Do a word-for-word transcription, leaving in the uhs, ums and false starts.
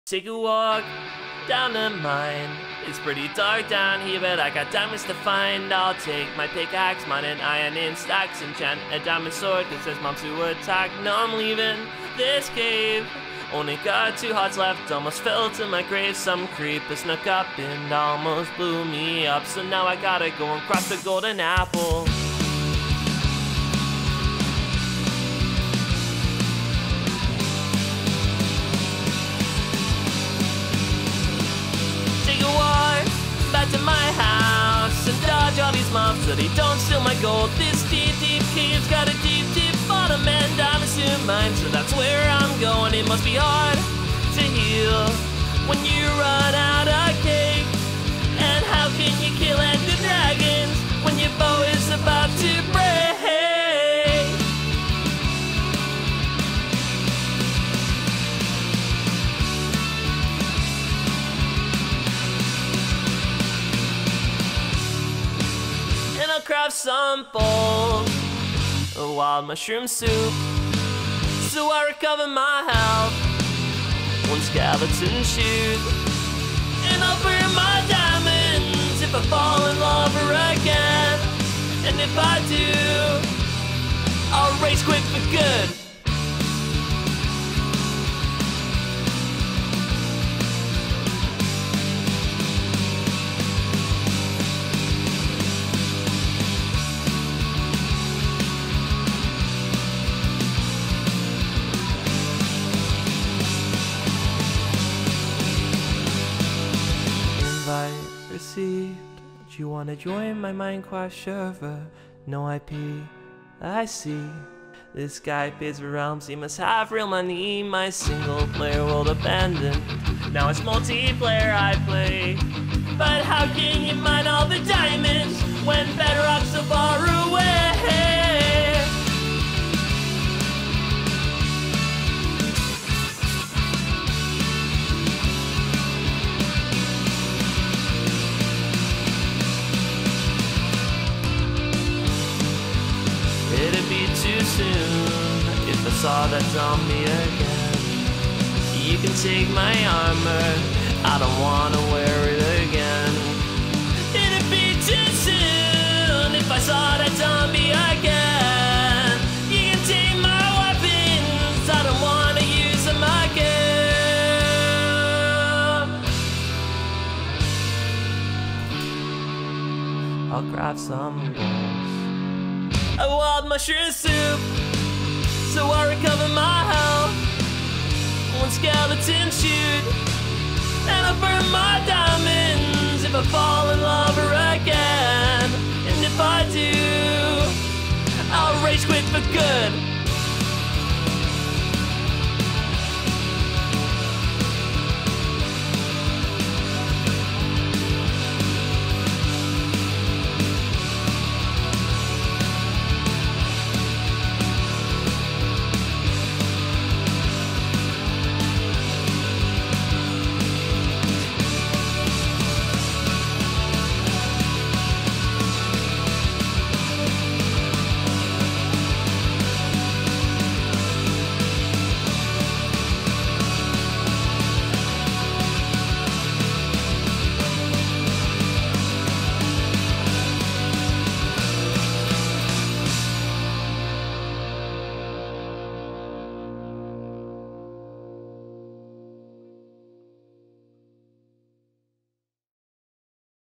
Take a walk down the mine. It's pretty dark down here, but I got diamonds to find. I'll take my pickaxe, mine and iron in stacks, enchant a diamond sword, cause there's moms who attack. No, I'm leaving this cave. Only got two hearts left, almost fell to my grave. Some creeper snuck up and almost blew me up. So now I gotta go and craft the golden apple. Back to my house and dodge all these mobs so they don't steal my gold. This deep, deep cave's got a deep, deep bottom and diamonds to mine, so that's where I'm going. It must be hard to heal when you run out of cake. And how can you kill ender dragons when your bow is about to break? Craft some bowls of wild mushroom soup, so I recover my health. One skeleton shoot, and I'll burn my diamonds if I fall in love again. And if I do, I'll race quick for good. Received. Do you wanna join my Minecraft server? No I P. I see. This guy pays for realms, he must have real money. My single player world abandoned. Now it's multiplayer I play. But how can you mine all the diamonds when Bedrock's so far away? It'd be too soon if I saw that zombie again. You can take my armor, I don't wanna wear it again. It'd be too soon if I saw that zombie again. You can take my weapons, I don't wanna use them again. I'll grab some balls, a wild mushroom soup, so I recover my health. One skeleton shoot, and I burn my diamonds if I fall in love again. And if I do, I'll rage quit for good.